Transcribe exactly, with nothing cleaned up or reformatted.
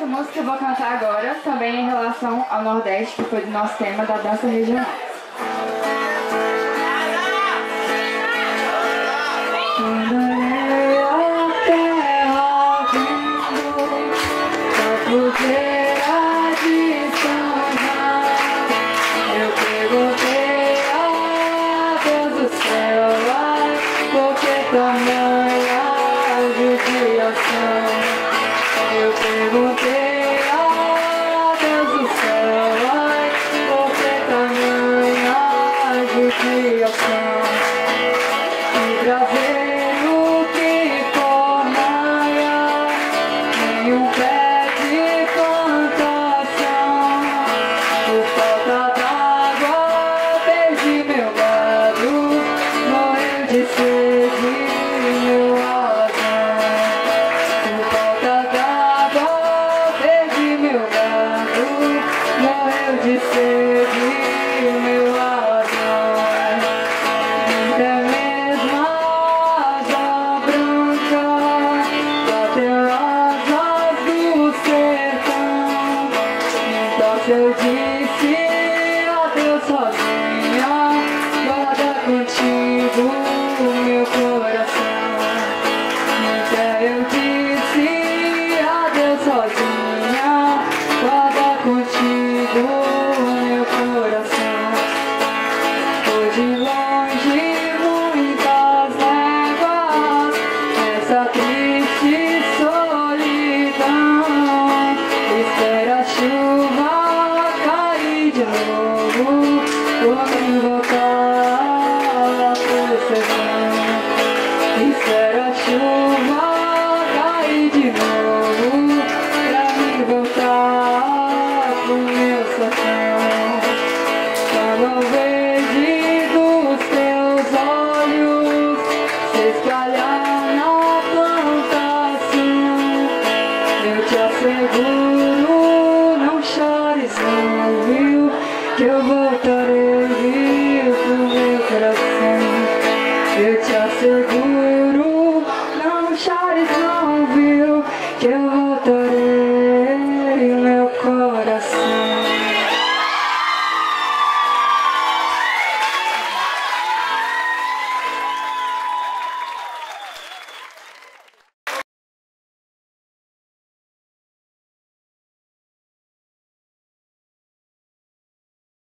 essa música que eu vou cantar agora também em relação ao Nordeste, que foi do nosso tema da dança regional. Eu perguntei a Deus do céu, ai, por que tamanha judiação? E pra ver o que formaia, nenhum pé de plantação. Por falta d'água, perdi meu gado, morreu de sede meu razão. Por falta d'água, perdi meu gado, morreu de sede meu razão. Até mesmo a asa branca bateu as asas do sertão. Então eu disse adeus sozinha, guarda contigo meu coração. Então eu disse adeus sozinha, guarda contigo meu coração. Tô de longe muitas léguas, nessa triste solidão. Espera a chuva cair de novo, quando voltar pro sertão. Espera a chuva cair de novo, pra mim voltar pro meu sertão. Quando eu vejo dos teus olhos se espalhar na plantação, eu te asseguro, não chores não, viu, que eu voltarei, viu, pro meu coração. Eu te asseguro, não chores não, viu, que eu voltarei.